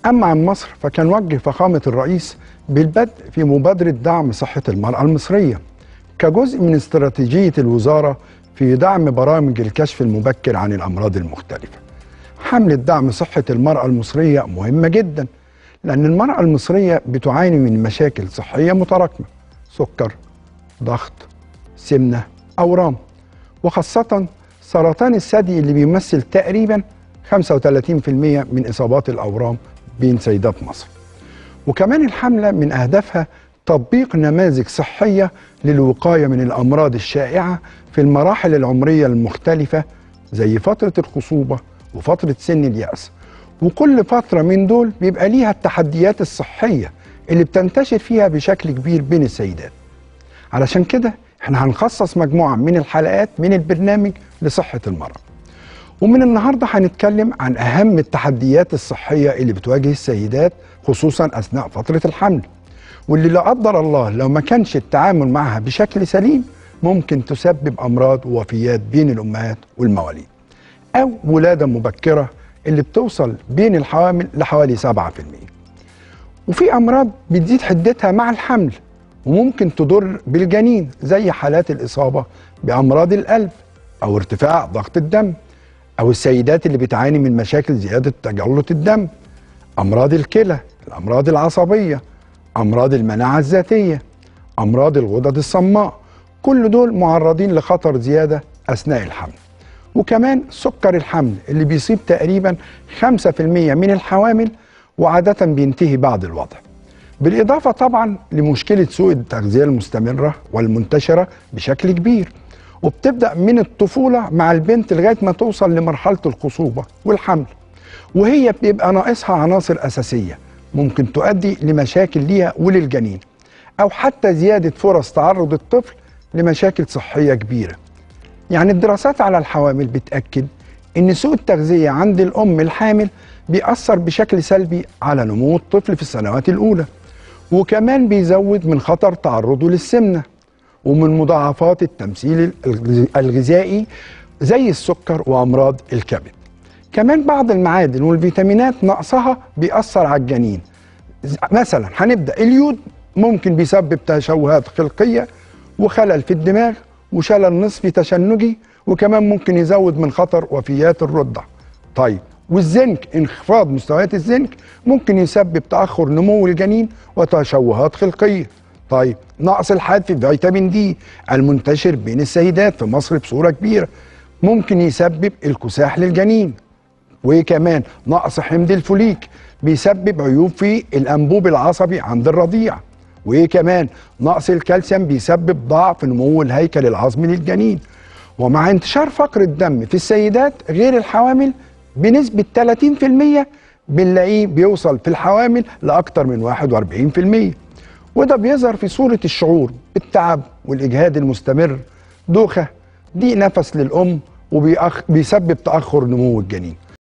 أما عن مصر فكان وجه فخامة الرئيس بالبدء في مبادرة دعم صحة المرأة المصرية كجزء من استراتيجية الوزارة في دعم برامج الكشف المبكر عن الأمراض المختلفة. حملة دعم صحة المرأة المصرية مهمة جدا، لأن المرأة المصرية بتعاني من مشاكل صحية متراكمة: سكر، ضغط، سمنة، أورام، وخاصة سرطان الثدي اللي بيمثل تقريبا 35% من إصابات الأورام بين سيدات مصر. وكمان الحملة من أهدافها تطبيق نماذج صحية للوقاية من الأمراض الشائعة في المراحل العمرية المختلفة، زي فترة الخصوبة وفترة سن اليأس. وكل فترة من دول بيبقى ليها التحديات الصحية اللي بتنتشر فيها بشكل كبير بين السيدات. علشان كده احنا هنخصص مجموعة من الحلقات من البرنامج لصحة المرأة. ومن النهاردة هنتكلم عن أهم التحديات الصحية اللي بتواجه السيدات خصوصا أثناء فترة الحمل، واللي لا قدر الله لو ما كانش التعامل معها بشكل سليم ممكن تسبب أمراض ووفيات بين الأمهات والمواليد، أو ولادة مبكرة اللي بتوصل بين الحوامل لحوالي 7%. وفي أمراض بتزيد حدتها مع الحمل وممكن تضر بالجنين، زي حالات الإصابة بأمراض القلب أو ارتفاع ضغط الدم، أو السيدات اللي بتعاني من مشاكل زيادة تجلط الدم، أمراض الكلى، الأمراض العصبية، أمراض المناعة الذاتية، أمراض الغدد الصماء. كل دول معرضين لخطر زيادة أثناء الحمل. وكمان سكر الحمل اللي بيصيب تقريبا 5% من الحوامل وعادة بينتهي بعد الوضع. بالإضافة طبعا لمشكلة سوء التغذية المستمرة والمنتشرة بشكل كبير، وبتبدأ من الطفولة مع البنت لغاية ما توصل لمرحلة الخصوبة والحمل، وهي بيبقى ناقصها عناصر أساسية ممكن تؤدي لمشاكل ليها وللجنين، أو حتى زيادة فرص تعرض الطفل لمشاكل صحية كبيرة. يعني الدراسات على الحوامل بتأكد إن سوء التغذية عند الأم الحامل بيأثر بشكل سلبي على نمو الطفل في السنوات الأولى، وكمان بيزود من خطر تعرضه للسمنة ومن مضاعفات التمثيل الغذائي زي السكر وأمراض الكبد. كمان بعض المعادن والفيتامينات نقصها بيأثر على الجنين. مثلا هنبدأ اليود ممكن بيسبب تشوهات خلقية وخلل في الدماغ وشلل نصفي تشنجي، وكمان ممكن يزود من خطر وفيات الرضع. طيب والزنك، انخفاض مستويات الزنك ممكن يسبب تأخر نمو الجنين وتشوهات خلقية. طيب نقص الحاد في فيتامين دي المنتشر بين السيدات في مصر بصورة كبيرة ممكن يسبب الكساح للجنين. وكمان نقص حمض الفوليك بيسبب عيوب في الأنبوب العصبي عند الرضيع. وكمان نقص الكالسيوم بيسبب ضعف نمو الهيكل العظمي للجنين. ومع انتشار فقر الدم في السيدات غير الحوامل بنسبة 30% بنلاقيه بيوصل في الحوامل لأكثر من 41%، وده بيظهر في صورة الشعور بالتعب والإجهاد المستمر، دوخة، ضيق نفس للأم، وبيسبب تأخر نمو الجنين.